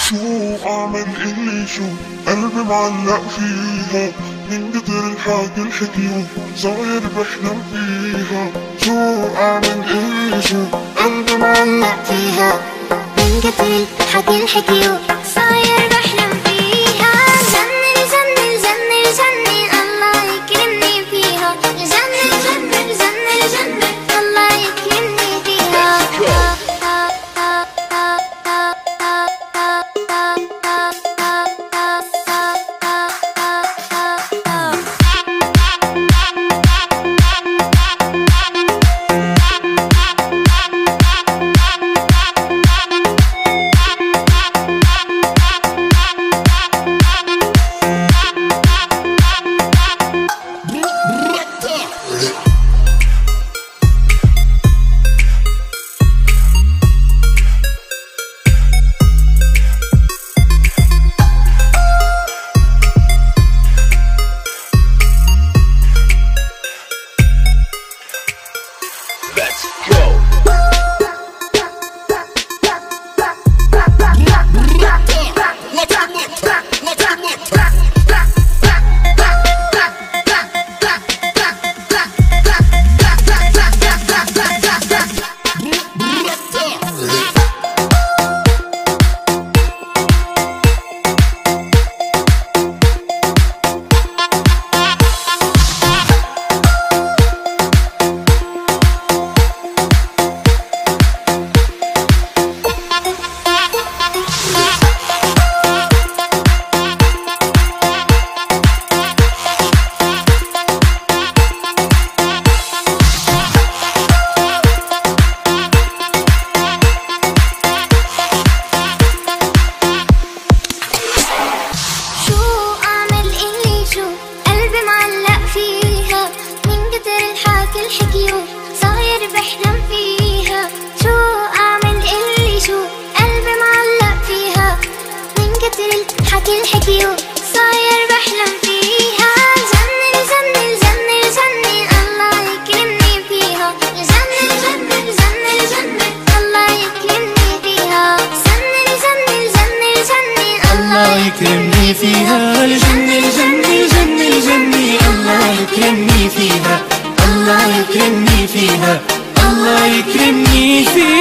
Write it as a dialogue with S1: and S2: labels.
S1: شو اعمل اللي شو قلبي معلق فيها، من كتر الحكي الحكيو صاير بحلم فيها. شو اعمل اللي شو قلبي معلق فيها،
S2: من كتر الحكي الحكيو صاير بحلم فيها. جنن جنن جنن جنن الله يكرمني فيها، جنن جنن جنن جنن الله يكرمني فيها. صاير بحلم فيها. شو اعمل اللي شو قلبي معلق فيها، من كتر الحكي الحكيو صاير بحلم فيها. جنن جنن جنن جنن الله يكرمني فيها، جنن جنن جنن جنن الله يكرمني فيها. جنن جنن جنن جنن الله يكرمني فيها، جنن جنن جنن جنن الله يكرمني فيها، الله يكرمني فيها، الله يكرمني فيها.